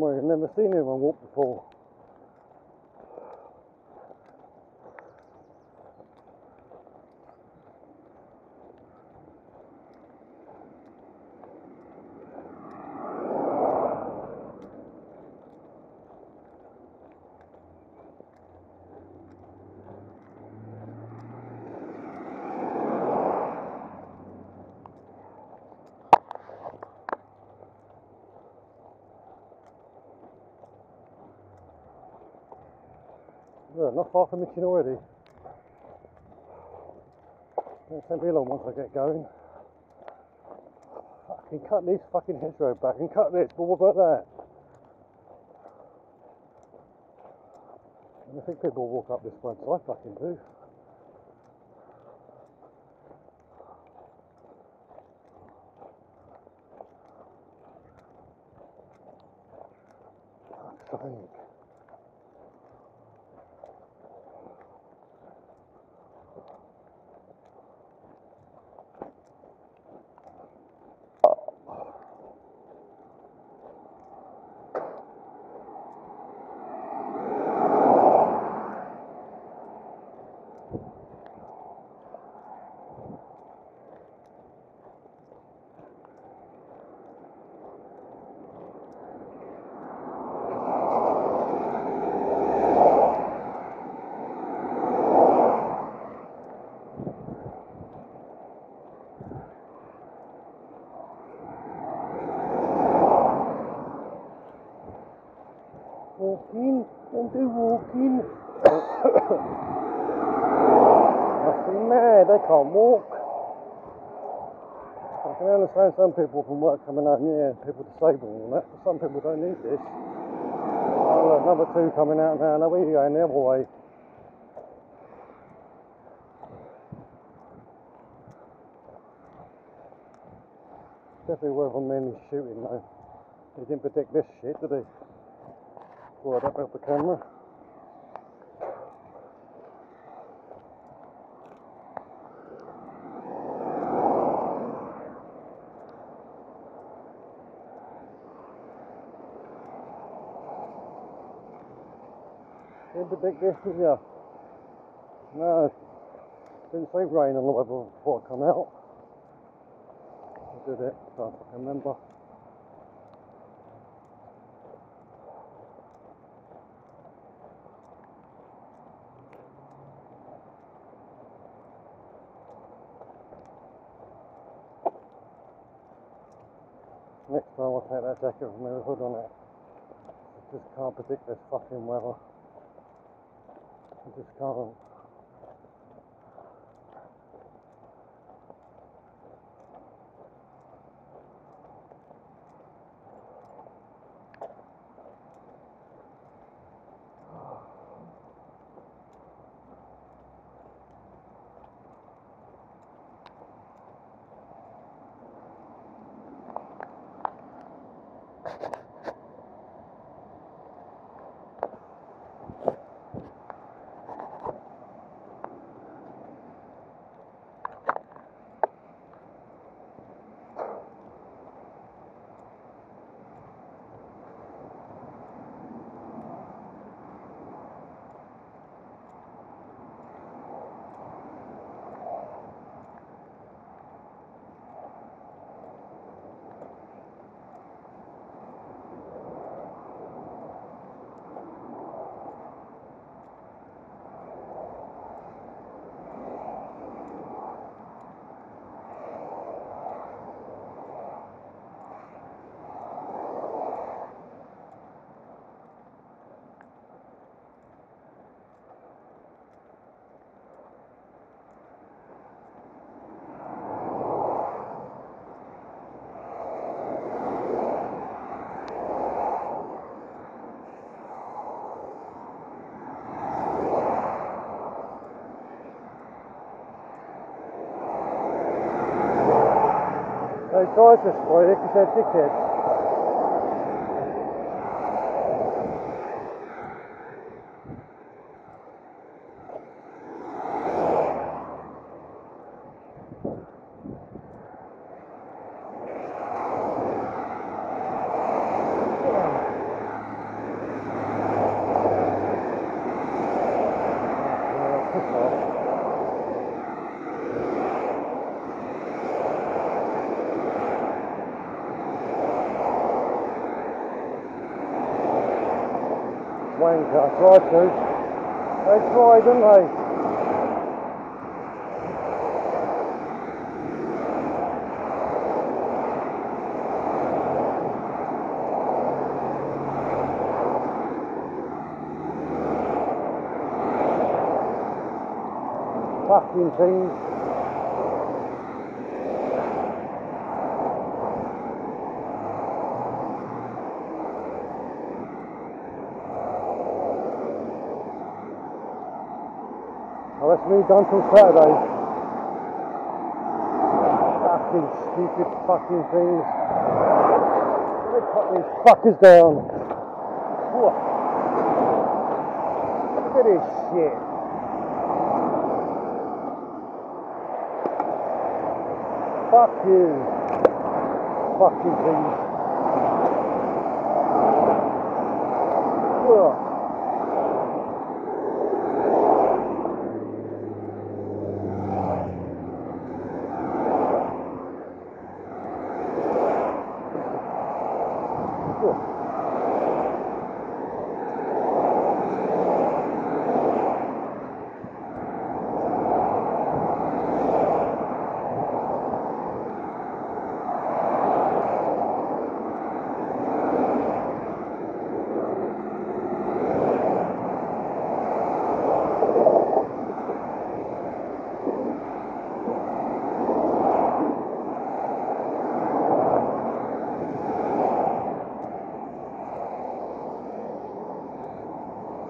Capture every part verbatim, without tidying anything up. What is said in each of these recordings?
somewhere you've never seen anyone walk before. Well, not far from Mitchin already. It won't be long once I get going. I can cut this fucking hedgerow back and cut this, but what about that? And I think people walk up this one, so I fucking do. Fuck's sake. Walking, don't do walking. Must be mad, they can't walk. I can understand some people from work coming home, yeah, people disabled and all that, but some people don't need this. Oh look, number two coming out now, now where are you going, the other way? Definitely worth on mainly shooting though. He didn't predict this shit, did he? Well, I don't help the camera. Didn't predict this, did you? No. Didn't say rain on the weather before I come out. I did it, can't fucking remember. Next time I'll take that jacket with my hood on it. I just can't predict this fucking weather. I just can't. They tried to spoil it because they're dickheads. wanker. Tried to. They tried, didn't they? Fucking things. Well, that's me done till Saturday. Fucking stupid fucking things. Let me put these fuckers down. Whoa. Look at this shit. Fuck you. Fucking things. Whoa.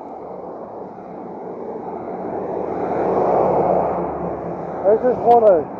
I just want to